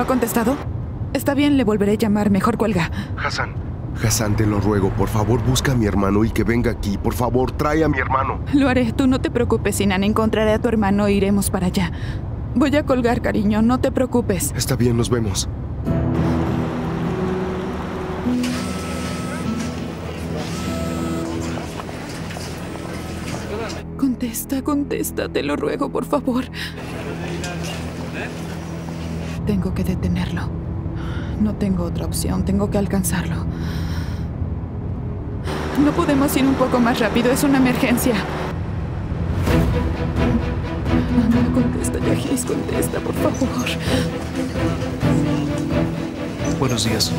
contestado? Está bien, le volveré a llamar. Mejor cuelga. Hassan, te lo ruego, por favor, busca a mi hermano y que venga aquí. Por favor, trae a mi hermano. Lo haré. Tú no te preocupes, Sinan. Encontraré a tu hermano e iremos para allá. Voy a colgar, cariño. No te preocupes. Está bien, nos vemos. Contesta, te lo ruego, por favor. Tengo que detenerlo. No tengo otra opción, tengo que alcanzarlo. No podemos ir un poco más rápido, es una emergencia. No, contesta, Yahis, contesta, por favor. Buenos días.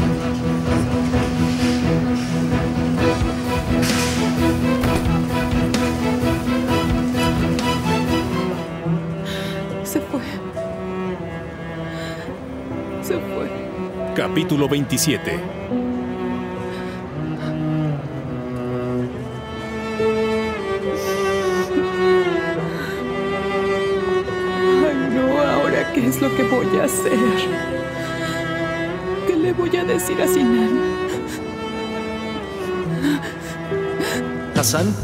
Se fue. Capítulo 27. Ay, no, ¿ahora qué es lo que voy a hacer? ¿Qué le voy a decir a Sinan? ¿Hassan?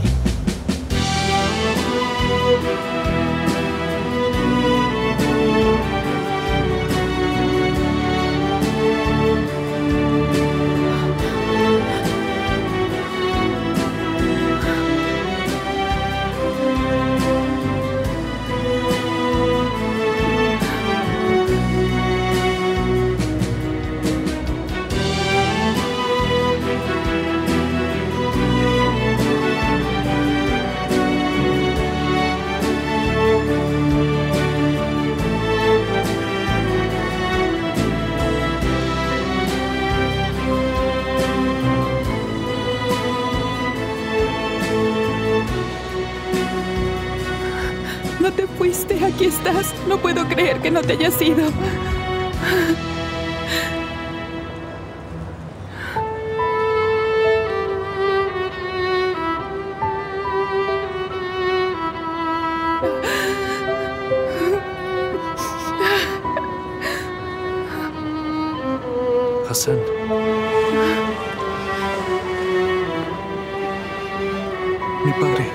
No te fuiste, aquí estás. No puedo creer que no te hayas ido. Hassan. Mi padre.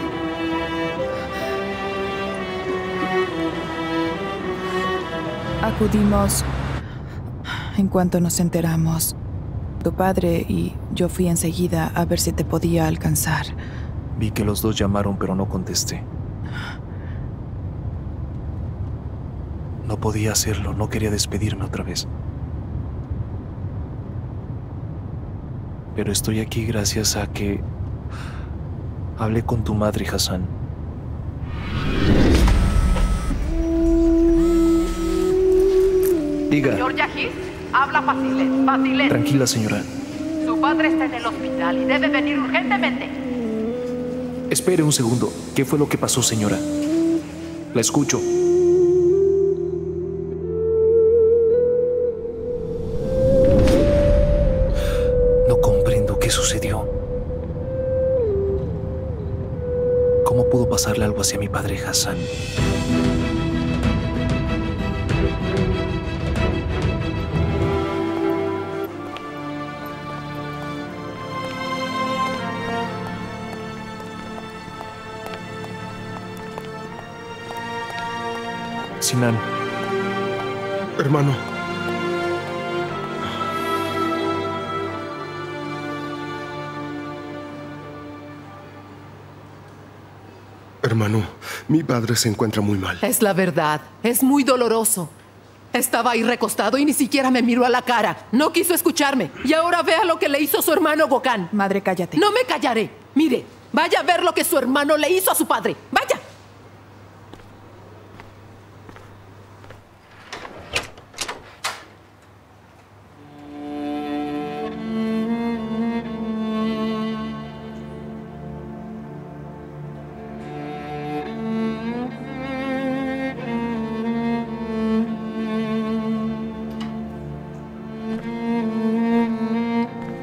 Acudimos en cuanto nos enteramos. Tu padre y yo fui enseguida a ver si te podía alcanzar. Vi que los dos llamaron, pero no contesté. No podía hacerlo, no quería despedirme otra vez. Pero estoy aquí gracias a que hablé con tu madre, Hassan. Diga. Señor Yahis, habla Fasilet. Tranquila, señora. Su padre está en el hospital y debe venir urgentemente. Espere un segundo. ¿Qué fue lo que pasó, señora? La escucho. No comprendo qué sucedió. ¿Cómo pudo pasarle algo hacia mi padre, Hassan? Sinan. Hermano. Hermano, mi padre se encuentra muy mal. Es la verdad. Es muy doloroso. Estaba ahí recostado y ni siquiera me miró a la cara. No quiso escucharme. Y ahora vea lo que le hizo su hermano Gokán. Madre, cállate. No me callaré. Mire, vaya a ver lo que su hermano le hizo a su padre. ¡Vaya!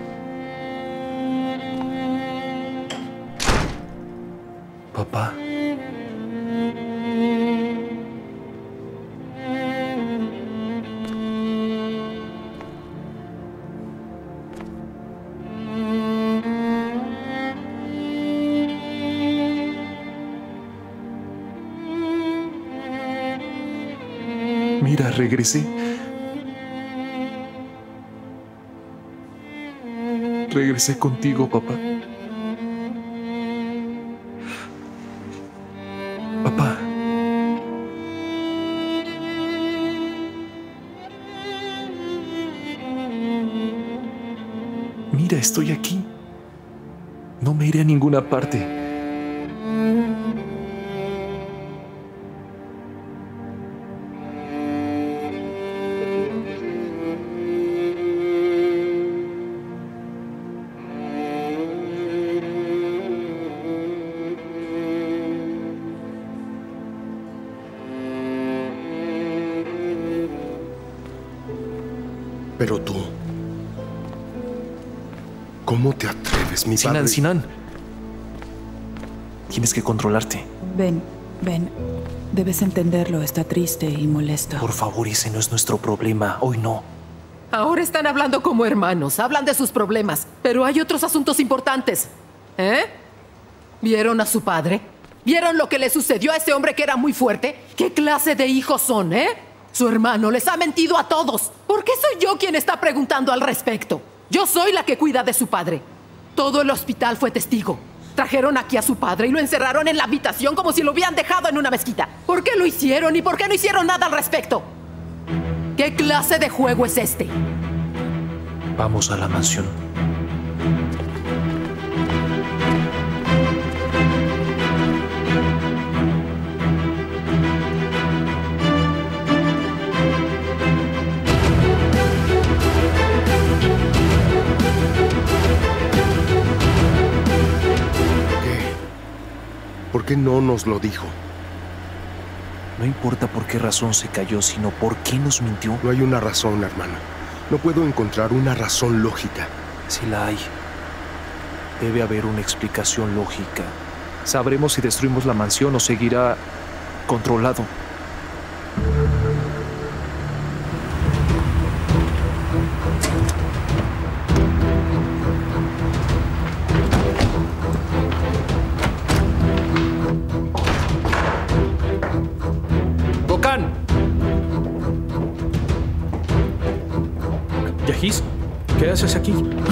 Papá. Mira, regresé. Regresé contigo, papá. Papá. Mira, estoy aquí. No me iré a ninguna parte. Pero tú... ¿Cómo te atreves, mi padre? Sinan. Tienes que controlarte. Ven. Debes entenderlo, está triste y molesto. Por favor, ese no es nuestro problema. Hoy no. Ahora están hablando como hermanos, hablan de sus problemas, pero hay otros asuntos importantes. ¿Vieron a su padre? ¿Vieron lo que le sucedió a ese hombre que era muy fuerte? ¿Qué clase de hijos son, Su hermano les ha mentido a todos. ¿Por qué soy yo quien está preguntando al respecto? Yo soy la que cuida de su padre. Todo el hospital fue testigo. Trajeron aquí a su padre y lo encerraron en la habitación como si lo hubieran dejado en una mezquita. ¿Por qué lo hicieron y por qué no hicieron nada al respecto? ¿Qué clase de juego es este? Vamos a la mansión. ¿Por qué no nos lo dijo? No importa por qué razón se cayó, sino por qué nos mintió. No hay una razón, hermano. No puedo encontrar una razón lógica. Sí la hay. Debe haber una explicación lógica. Sabremos si destruimos la mansión o seguirá controlado. Yajiz, ¿qué haces aquí?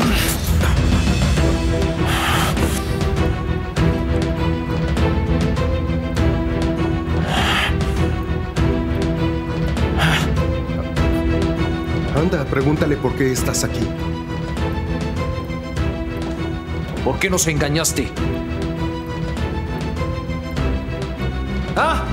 Anda, pregúntale por qué estás aquí. ¿Por qué nos engañaste? ¡Ah!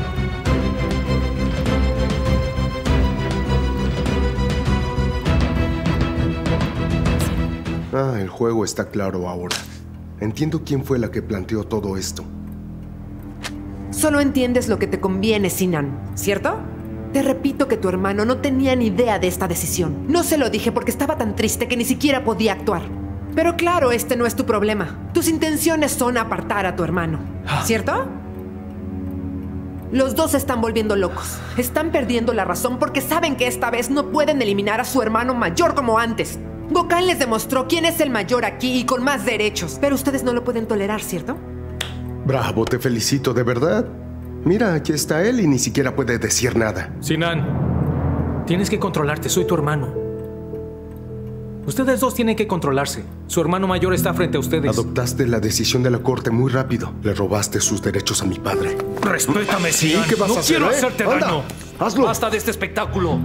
El juego está claro ahora. Entiendo quién fue la que planteó todo esto. Solo entiendes lo que te conviene, Sinan, ¿cierto? Te repito que tu hermano no tenía ni idea de esta decisión. No se lo dije porque estaba tan triste que ni siquiera podía actuar. Pero claro, este no es tu problema. Tus intenciones son apartar a tu hermano, ¿cierto? Los dos se están volviendo locos. Están perdiendo la razón porque saben que esta vez no pueden eliminar a su hermano mayor como antes. Gokhan les demostró quién es el mayor aquí y con más derechos. Pero ustedes no lo pueden tolerar, ¿cierto? Bravo, te felicito, de verdad. Mira, aquí está él y ni siquiera puede decir nada. Sinan, tienes que controlarte, soy tu hermano. Ustedes dos tienen que controlarse. Su hermano mayor está frente a ustedes. Adoptaste la decisión de la corte muy rápido. Le robaste sus derechos a mi padre. Respétame, Sinan. ¿Qué vas a hacer, quiero hacerte Anda, daño. hazlo. ¡Basta de este espectáculo!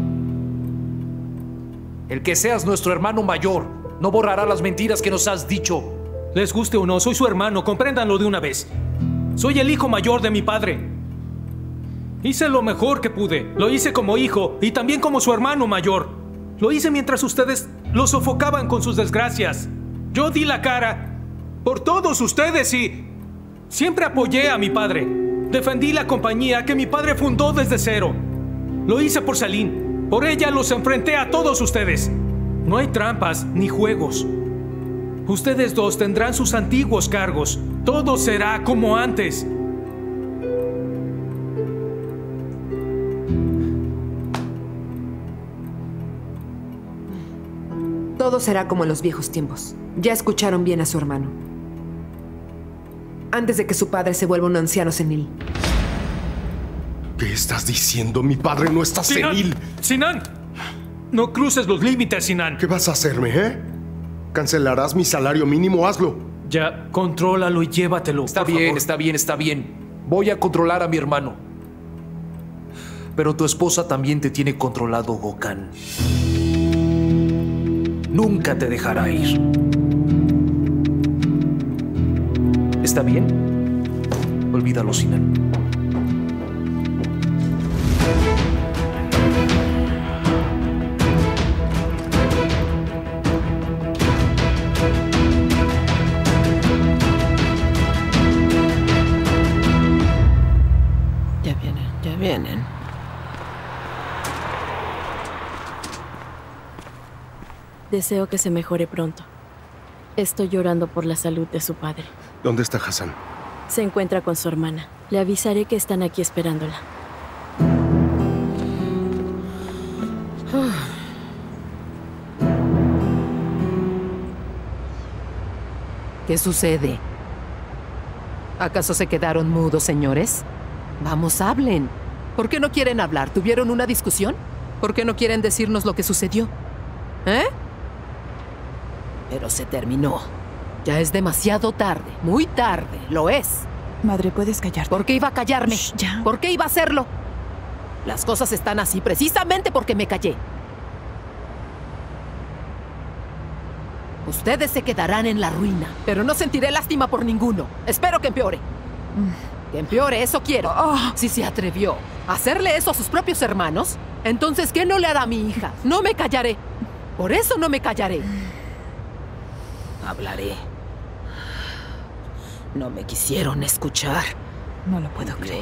El que seas nuestro hermano mayor no borrará las mentiras que nos has dicho. Les guste o no, soy su hermano, compréndanlo de una vez. Soy el hijo mayor de mi padre. Hice lo mejor que pude. Lo hice como hijo y también como su hermano mayor. Lo hice mientras ustedes lo sofocaban con sus desgracias. Yo di la cara por todos ustedes y siempre apoyé a mi padre. Defendí la compañía que mi padre fundó desde cero. Lo hice por Salín. Por ella los enfrenté a todos ustedes. No hay trampas ni juegos. Ustedes dos tendrán sus antiguos cargos. Todo será como antes. Todo será como en los viejos tiempos. Ya escucharon bien a su hermano. Antes de que su padre se vuelva un anciano senil. ¿Qué estás diciendo? Mi padre no está senil. ¡Sinan! No cruces los límites, Sinan. ¿Qué vas a hacerme, ¿Cancelarás mi salario mínimo? Hazlo. Ya, contrólalo y llévatelo. Está por bien, favor. está bien, está bien. Voy a controlar a mi hermano. Pero tu esposa también te tiene controlado, Gokhan. Nunca te dejará ir. ¿Está bien? Olvídalo, Sinan. Ya vienen. Deseo que se mejore pronto. Estoy llorando por la salud de su padre. ¿Dónde está Hassan? Se encuentra con su hermana. Le avisaré que están aquí esperándola. ¿Qué sucede? ¿Acaso se quedaron mudos, señores? Vamos, hablen. ¿Por qué no quieren hablar? ¿Tuvieron una discusión? ¿Por qué no quieren decirnos lo que sucedió? Pero se terminó. Ya es demasiado tarde. Muy tarde. Lo es. Madre, ¿puedes callarte? ¿Por qué iba a callarme? Shh, ya. ¿Por qué iba a hacerlo? Las cosas están así precisamente porque me callé. Ustedes se quedarán en la ruina, pero no sentiré lástima por ninguno. Espero que empeore. Que empeore, eso quiero. Si se atrevió a hacerle eso a sus propios hermanos, entonces, ¿qué no le hará a mi hija? No me callaré. Por eso no me callaré. Hablaré. No me quisieron escuchar. No lo puedo creer.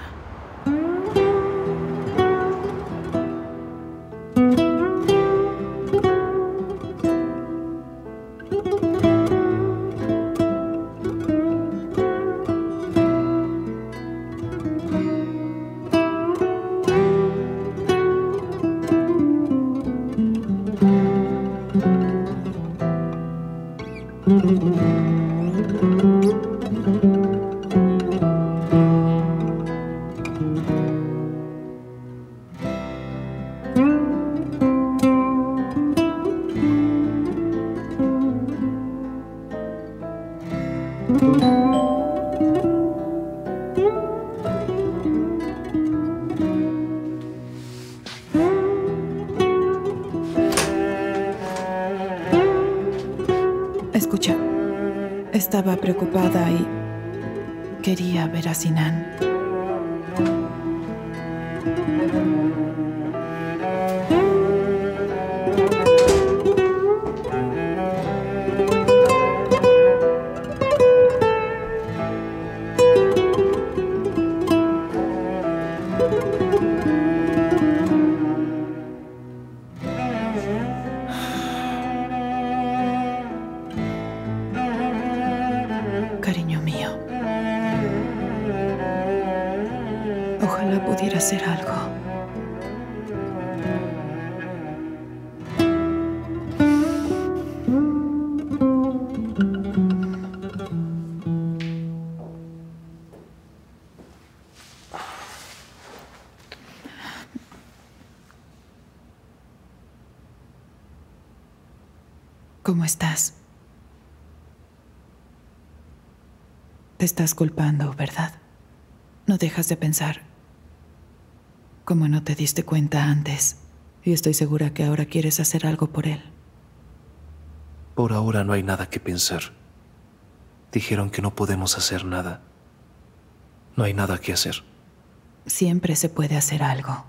Escucha, estaba preocupada y quería ver a Sinan. Cariño mío, ojalá pudiera hacer algo. ¿Cómo estás? Te estás culpando, ¿verdad? No dejas de pensar. Como no te diste cuenta antes. Y estoy segura que ahora quieres hacer algo por él. Por ahora no hay nada que pensar. Dijeron que no podemos hacer nada. No hay nada que hacer. Siempre se puede hacer algo.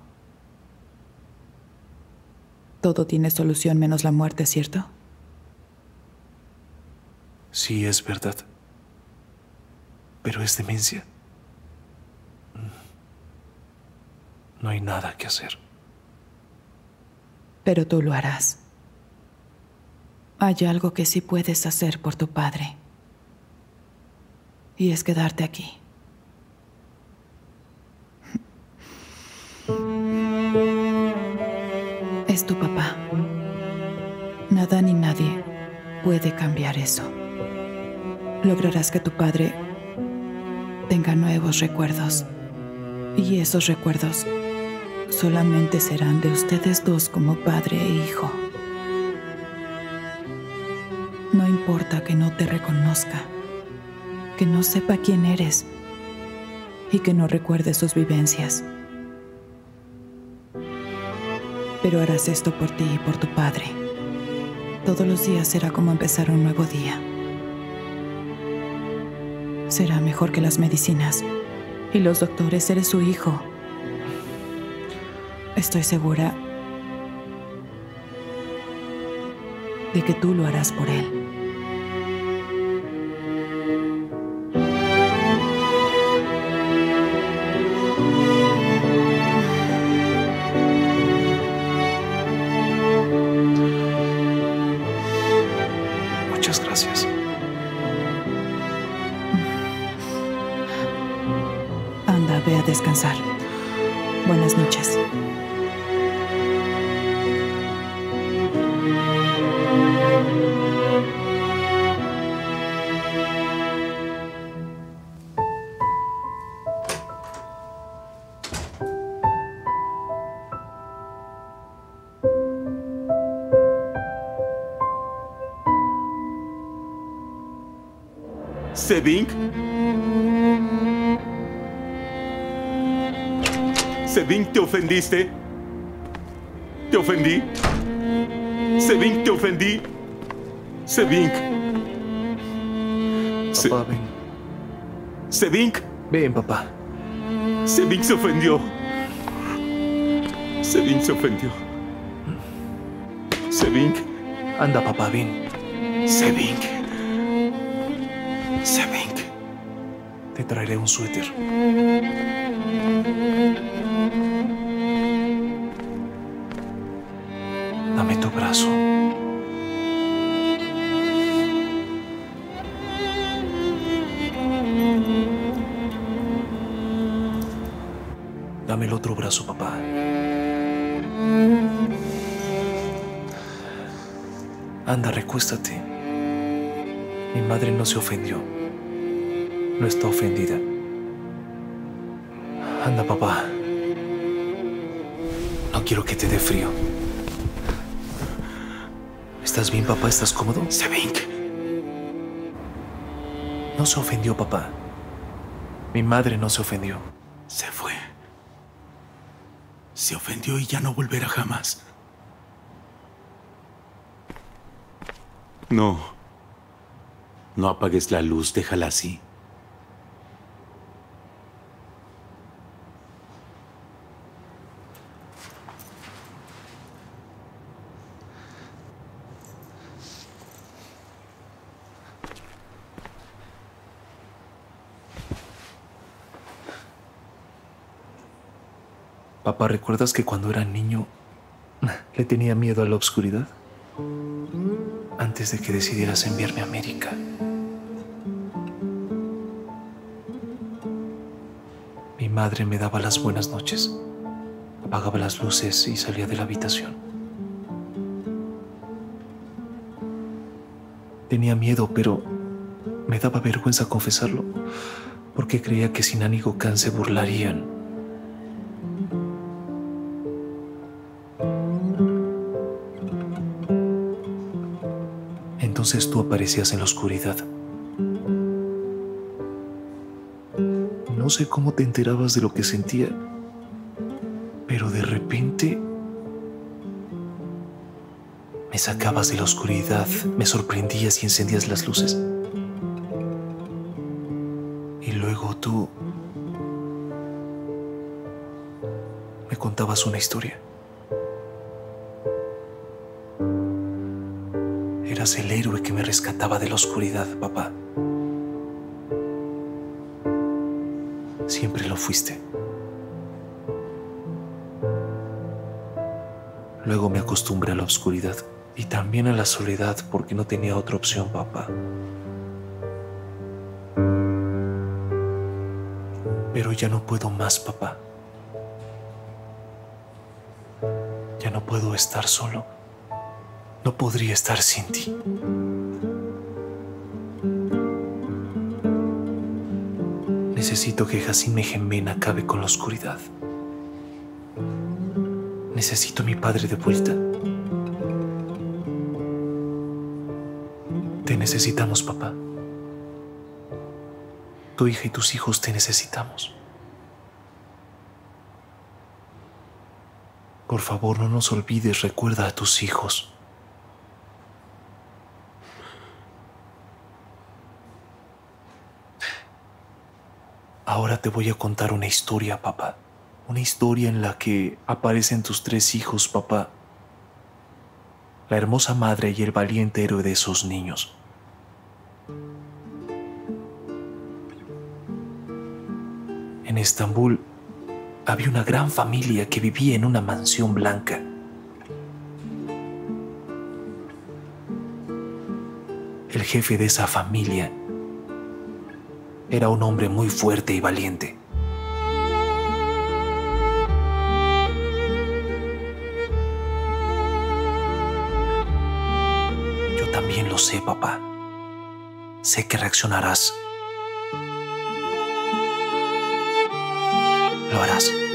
Todo tiene solución menos la muerte, ¿cierto? Sí, es verdad. Pero es demencia. No hay nada que hacer. Pero tú lo harás. Hay algo que sí puedes hacer por tu padre. Y es quedarte aquí. Es tu papá. Nada ni nadie puede cambiar eso. Lograrás que tu padre tenga nuevos recuerdos. Y esos recuerdos solamente serán de ustedes dos como padre e hijo. No importa que no te reconozca, que no sepa quién eres y que no recuerde sus vivencias. Pero harás esto por ti y por tu padre. Todos los días será como empezar un nuevo día. Será mejor que las medicinas. Y los doctores, eres su hijo. Estoy segura de que tú lo harás por él. Muchas gracias. Anda, ve a descansar. Buenas noches. ¿Sevink? ¿Sevink, te ofendiste? ¿Te ofendí? ¿Sevink, te ofendí? ¿Sevink? Papá, ven. ¿Sevink? Ven, papá. Sevink se ofendió. Sevink se ofendió. Sevink. Anda, papá, ven. Sevink. Sevink. Te traeré un suéter. Dame tu brazo. Dame el otro brazo, papá. Anda, recuéstate. Mi madre no se ofendió. No está ofendida. Anda, papá. No quiero que te dé frío. ¿Estás bien, papá? ¿Estás cómodo? Sevink. No se ofendió, papá. Mi madre no se ofendió. Se fue. Se ofendió y ya no volverá jamás. No. No apagues la luz, déjala así. Papá, ¿recuerdas que cuando era niño le tenía miedo a la oscuridad? Antes de que decidieras enviarme a América. Mi madre me daba las buenas noches, apagaba las luces y salía de la habitación. Tenía miedo, pero me daba vergüenza confesarlo, porque creía que Sinan y Gokhan se burlarían. Entonces tú aparecías en la oscuridad. No sé cómo te enterabas de lo que sentía, pero de repente me sacabas de la oscuridad, me sorprendías y encendías las luces. Y luego tú me contabas una historia. Eras el héroe que me rescataba de la oscuridad, papá. Siempre lo fuiste. Luego me acostumbré a la oscuridad y también a la soledad porque no tenía otra opción, papá. Pero ya no puedo más, papá. Ya no puedo estar solo. No podría estar sin ti. necesito que Jacin Mejemben acabe con la oscuridad. Necesito a mi padre de vuelta. Te necesitamos, papá. Tu hija y tus hijos te necesitamos. Por favor, no nos olvides, recuerda a tus hijos. Ahora te voy a contar una historia, papá. Una historia en la que aparecen tus 3 hijos, papá. La hermosa madre y el valiente héroe de esos niños. En Estambul había una gran familia que vivía en una mansión blanca. El jefe de esa familia era un hombre muy fuerte y valiente. Yo también lo sé, papá. Sé que reaccionarás. Lo harás.